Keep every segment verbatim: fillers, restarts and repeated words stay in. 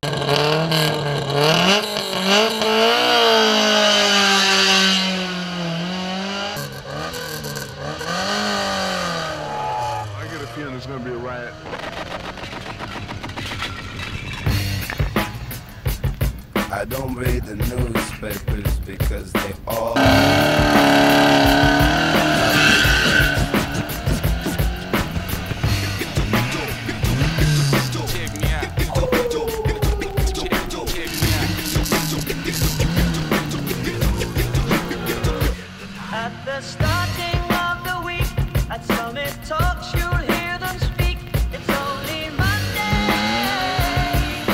get a feeling there's gonna be a riot. I don't read the newspapers because they all At the starting of the week, at Summit Talks, you'll hear them speak. It's only Monday.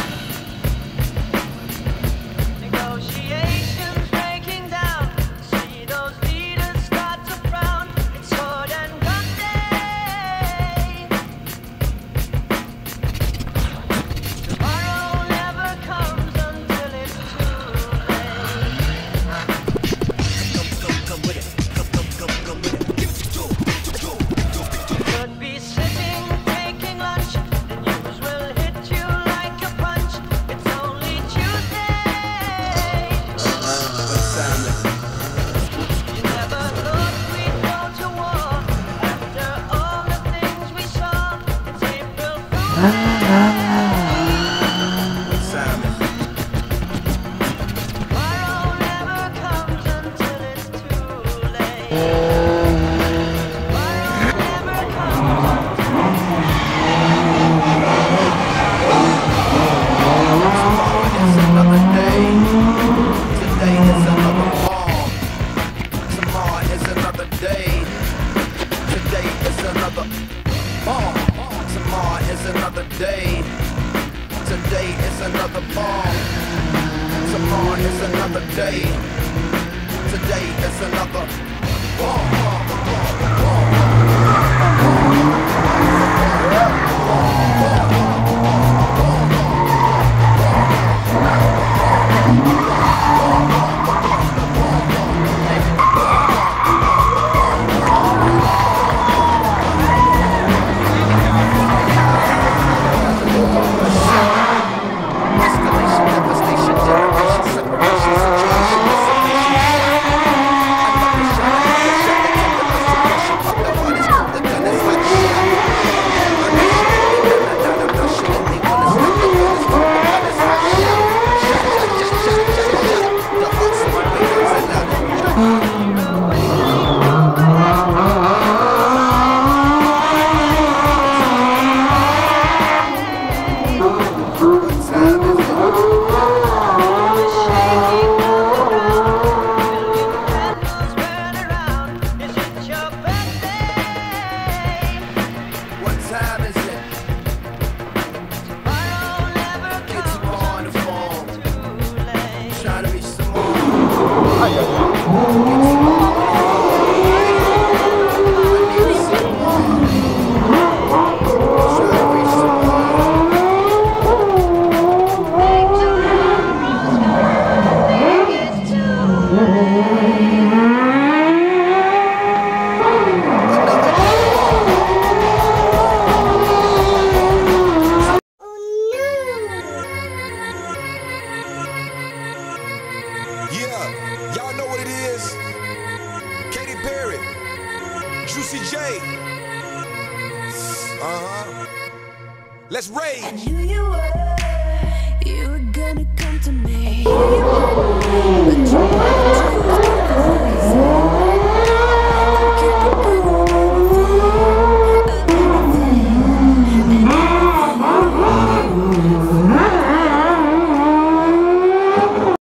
Negotiations breaking down. See those leaders start to frown. It's sword and gun day. Tomorrow never comes until it's too late. Could be sitting, taking lunch. The news will hit you like a punch. It's only Tuesday. You never thought we'd go to war after all the things we saw. It's April Fool's Tomorrow never comes until it's too late. Tomorrow never comes. another day. Today is another fall. Tomorrow is another day. Today is another fall. Tomorrow is another day. Today is another fall. Tomorrow is another day. Today is another fall. Escalation, devastation, generation, separation, situation, Juicy J. Uh-huh. Let's rage. I knew you were, you were gonna come to me.